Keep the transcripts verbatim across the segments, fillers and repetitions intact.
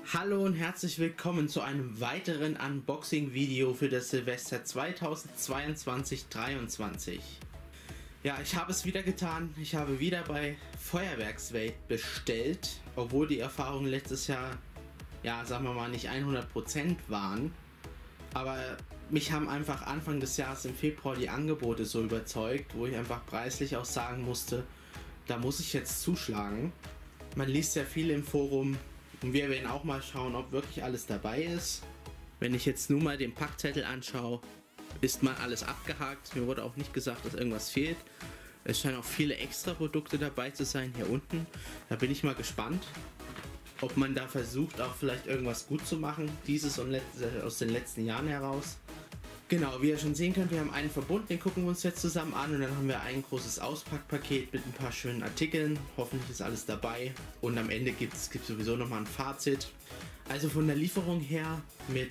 Hallo und herzlich willkommen zu einem weiteren Unboxing-Video für das Silvester zweitausendzweiundzwanzig dreiundzwanzig. Ja, ich habe es wieder getan. Ich habe wieder bei Feuerwerkswelt bestellt, obwohl die Erfahrungen letztes Jahr, ja, sagen wir mal, nicht hundert Prozent waren. Aber mich haben einfach Anfang des Jahres im Februar die Angebote so überzeugt, wo ich einfach preislich auch sagen musste, da muss ich jetzt zuschlagen. Man liest ja viel im Forum. Und wir werden auch mal schauen, ob wirklich alles dabei ist. Wenn ich jetzt nur mal den Packzettel anschaue, ist mal alles abgehakt. Mir wurde auch nicht gesagt, dass irgendwas fehlt. Es scheinen auch viele extra Produkte dabei zu sein hier unten. Da bin ich mal gespannt, ob man da versucht, auch vielleicht irgendwas gut zu machen. Dieses und aus den letzten Jahren heraus. Genau, wie ihr schon sehen könnt, wir haben einen Verbund, den gucken wir uns jetzt zusammen an und dann haben wir ein großes Auspackpaket mit ein paar schönen Artikeln. Hoffentlich ist alles dabei und am Ende gibt es sowieso nochmal ein Fazit. Also von der Lieferung her mit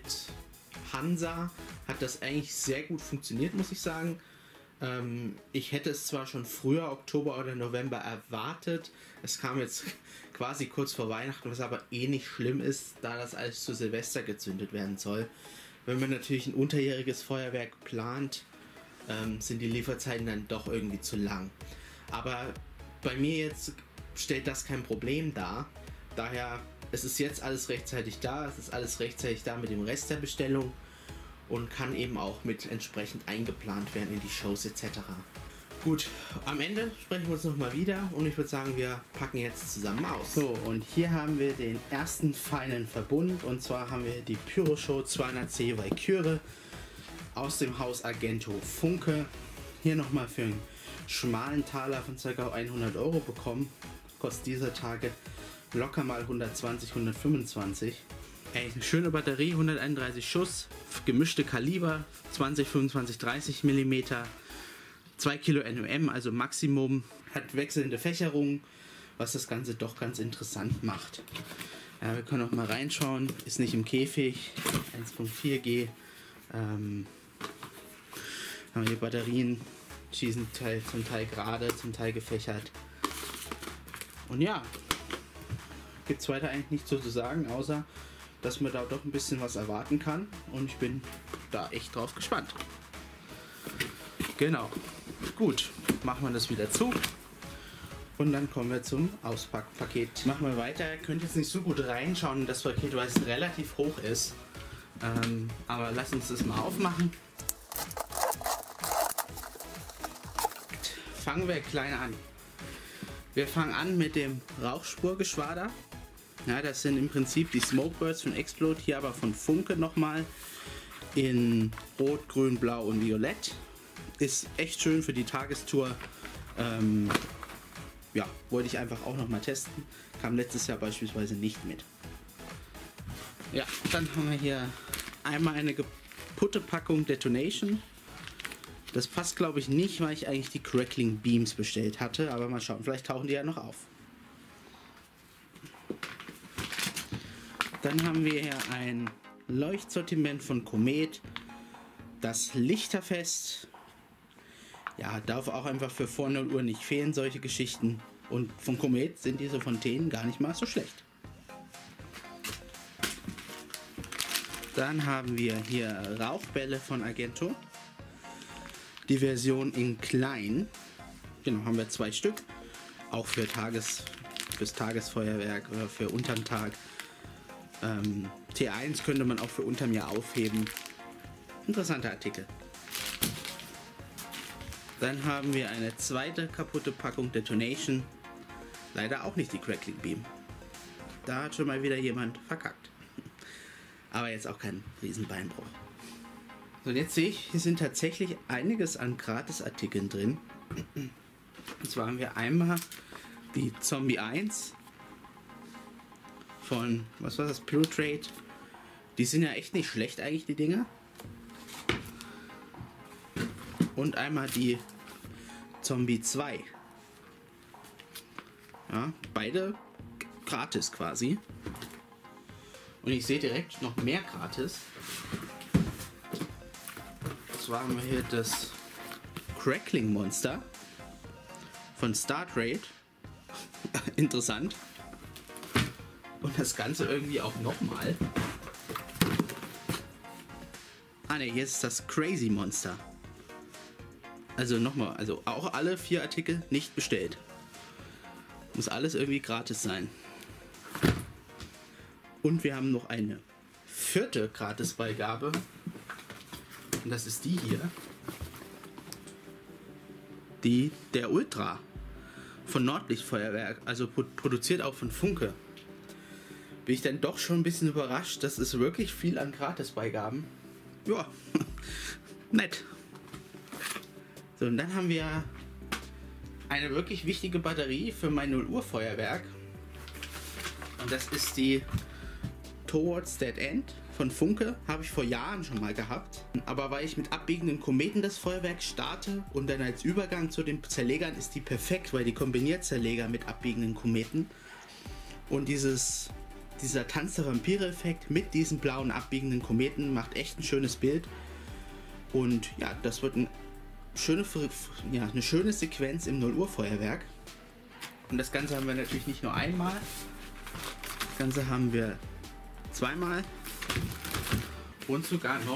Hansa hat das eigentlich sehr gut funktioniert, muss ich sagen. Ähm, ich hätte es zwar schon früher, Oktober oder November, erwartet. Es kam jetzt quasi kurz vor Weihnachten, was aber eh nicht schlimm ist, da das alles zu Silvester gezündet werden soll. Wenn man natürlich ein unterjähriges Feuerwerk plant, ähm, sind die Lieferzeiten dann doch irgendwie zu lang. Aber bei mir jetzt stellt das kein Problem dar. Daher, es ist jetzt alles rechtzeitig da, es ist alles rechtzeitig da mit dem Rest der Bestellung und kann eben auch mit entsprechend eingeplant werden in die Shows et cetera. Gut, am Ende sprechen wir uns nochmal wieder und ich würde sagen, wir packen jetzt zusammen aus. So, und hier haben wir den ersten feinen Verbund und zwar haben wir die Pyroshow zweihundert C Valkyrie aus dem Haus Argento Funke. Hier nochmal für einen schmalen Taler von ca. hundert Euro bekommen. Kostet dieser Tage locker mal hundertzwanzig, hundertfünfundzwanzig. Ey, eine schöne Batterie, hunderteinunddreißig Schuss, gemischte Kaliber, zwanzig, fünfundzwanzig, dreißig Millimeter. zwei Kilo N O M, also Maximum, hat wechselnde Fächerung, was das Ganze doch ganz interessant macht. Ja, wir können auch mal reinschauen, ist nicht im Käfig, eins Komma vier G. Ähm, haben die Batterien schießen Teil, zum Teil gerade, zum Teil gefächert. Und ja, gibt es weiter eigentlich nichts so zu sagen, außer dass man da doch ein bisschen was erwarten kann. Und ich bin da echt drauf gespannt. Genau. Gut, machen wir das wieder zu und dann kommen wir zum Auspackpaket. Machen wir weiter. Ihr könnt jetzt nicht so gut reinschauen in das Paket, weil es relativ hoch ist. Ähm, aber lasst uns das mal aufmachen. Fangen wir klein an. Wir fangen an mit dem Rauchspurgeschwader. Ja, das sind im Prinzip die Smokebirds von Explode, hier aber von Funke nochmal in Rot, Grün, Blau und Violett. Ist echt schön für die Tagestour. Ähm, ja, wollte ich einfach auch noch mal testen. Kam letztes Jahr beispielsweise nicht mit. Ja, dann haben wir hier einmal eine kaputte Packung Detonation. Das passt glaube ich nicht, weil ich eigentlich die Crackling Beams bestellt hatte. Aber mal schauen, vielleicht tauchen die ja noch auf. Dann haben wir hier ein Leuchtsortiment von Komet. Das Lichterfest. Ja, darf auch einfach für vor null Uhr nicht fehlen, solche Geschichten. Und von Komet sind diese Fontänen gar nicht mal so schlecht. Dann haben wir hier Rauchbälle von Argento. Die Version in klein. Genau, haben wir zwei Stück. Auch für Tages, fürs Tagesfeuerwerk oder für unterm Tag. Ähm, T eins könnte man auch für unterm Jahr aufheben. Interessanter Artikel. Dann haben wir eine zweite kaputte Packung Detonation. Leider auch nicht die Crackling Beam. Da hat schon mal wieder jemand verkackt. Aber jetzt auch kein Riesenbeinbruch. So, und jetzt sehe ich, hier sind tatsächlich einiges an Gratisartikeln drin. Und zwar haben wir einmal die Zombie eins von, was war das, Pure Trade. Die sind ja echt nicht schlecht eigentlich, die Dinger. Und einmal die Zombie zwei. Ja, beide gratis quasi. Und ich sehe direkt noch mehr gratis. zwar haben wir hier das Crackling Monster von Star Trade. Interessant. Und das Ganze irgendwie auch nochmal. Ah ne, hier ist das Crazy Monster. Also nochmal, also auch alle vier Artikel nicht bestellt. Muss alles irgendwie gratis sein. Und wir haben noch eine vierte Gratisbeigabe. Und das ist die hier. Die der Ultra von Nordlichtfeuerwerk, also produziert auch von Funke. Bin ich dann doch schon ein bisschen überrascht, das ist wirklich viel an Gratisbeigaben. Ja, nett. So, und dann haben wir eine wirklich wichtige Batterie für mein null Uhr Feuerwerk. Und das ist die Towards Dead End von Funke. Habe ich vor Jahren schon mal gehabt. Aber weil ich mit abbiegenden Kometen das Feuerwerk starte und dann als Übergang zu den Zerlegern ist die perfekt, weil die kombiniert Zerleger mit abbiegenden Kometen. Und dieses, dieser Tanz der Vampire-Effekt mit diesen blauen abbiegenden Kometen macht echt ein schönes Bild. Und ja, das wird ein schöne, ja, eine schöne Sequenz im null Uhr Feuerwerk. Und das Ganze haben wir natürlich nicht nur einmal. Das Ganze haben wir zweimal. Und sogar noch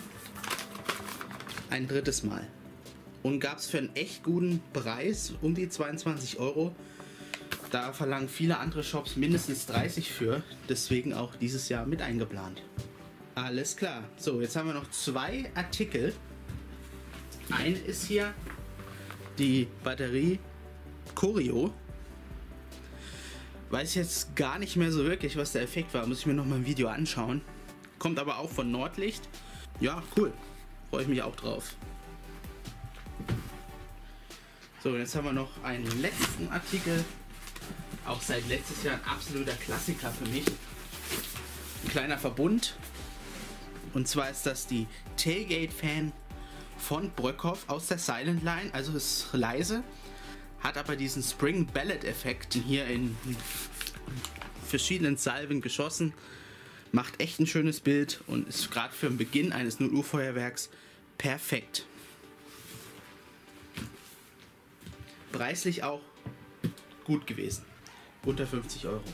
ein drittes Mal. Und gab es für einen echt guten Preis, um die zweiundzwanzig Euro. Da verlangen viele andere Shops mindestens dreißig für. Deswegen auch dieses Jahr mit eingeplant. Alles klar. So, jetzt haben wir noch zwei Artikel. Eine ist hier die Batterie Choreo. Weiß jetzt gar nicht mehr so wirklich, was der Effekt war. Muss ich mir noch mal ein Video anschauen. Kommt aber auch von Nordlicht. Ja, cool. Freue ich mich auch drauf. So, jetzt haben wir noch einen letzten Artikel. Auch seit letztes Jahr ein absoluter Klassiker für mich. Ein kleiner Verbund. Und zwar ist das die Tailgate-Fan von Bröckhoff aus der Silent Line. Also ist leise. Hat aber diesen Spring Ballet Effekt hier in verschiedenen Salven geschossen. Macht echt ein schönes Bild und ist gerade für den Beginn eines null Uhr Feuerwerks perfekt. Preislich auch gut gewesen. Unter fünfzig Euro.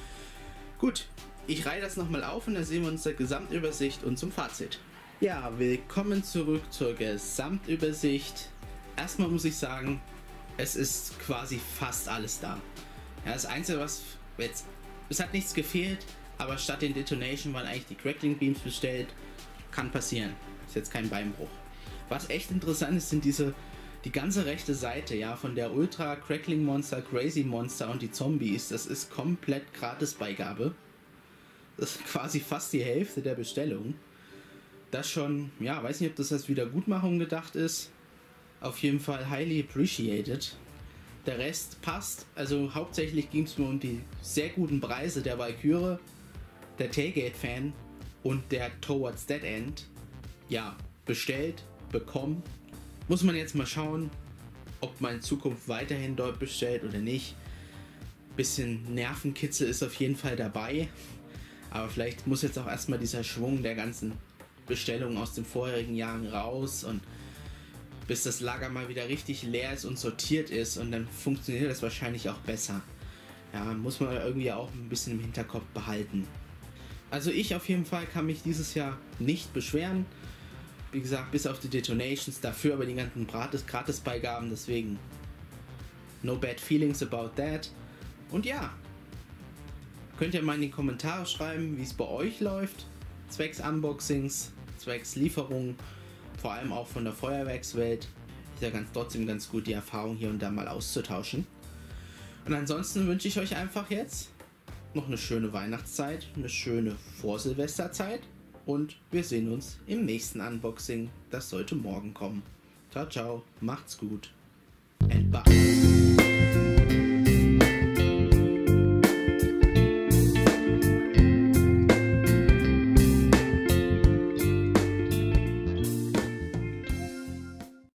Gut, ich reihe das nochmal auf und dann sehen wir uns der Gesamtübersicht und zum Fazit. Ja, willkommen zurück zur Gesamtübersicht. Erstmal muss ich sagen, es ist quasi fast alles da. Ja, das Einzige, was jetzt, es hat nichts gefehlt, aber statt den Detonation waren eigentlich die Crackling Beams bestellt. Kann passieren. Ist jetzt kein Beinbruch. Was echt interessant ist, sind diese, die ganze rechte Seite, ja, von der Ultra, Crackling Monster, Crazy Monster und die Zombies. Das ist komplett Gratisbeigabe. Das ist quasi fast die Hälfte der Bestellung. Das schon, ja, weiß nicht, ob das als Wiedergutmachung gedacht ist. Auf jeden Fall highly appreciated. Der Rest passt. Also hauptsächlich ging es nur um die sehr guten Preise der Valkyrie, der Tailgate-Fan und der Towards Dead End. Ja, bestellt, bekommen. Muss man jetzt mal schauen, ob man in Zukunft weiterhin dort bestellt oder nicht. Bisschen Nervenkitzel ist auf jeden Fall dabei. Aber vielleicht muss jetzt auch erstmal dieser Schwung der ganzen Bestellungen aus den vorherigen Jahren raus und bis das Lager mal wieder richtig leer ist und sortiert ist und dann funktioniert das wahrscheinlich auch besser. Ja, muss man irgendwie auch ein bisschen im Hinterkopf behalten. Also ich auf jeden Fall kann mich dieses Jahr nicht beschweren. Wie gesagt, bis auf die Detonations, dafür aber die ganzen Gratisbeigaben, deswegen no bad feelings about that. Und ja, könnt ihr mal in die Kommentare schreiben, wie es bei euch läuft, zwecks Unboxings, zwecks Lieferungen, vor allem auch von der Feuerwerkswelt. Ist ja ganz, trotzdem ganz gut, die Erfahrung hier und da mal auszutauschen. Und ansonsten wünsche ich euch einfach jetzt noch eine schöne Weihnachtszeit, eine schöne Vorsilvesterzeit und wir sehen uns im nächsten Unboxing. Das sollte morgen kommen. Ciao, ciao, macht's gut and bye.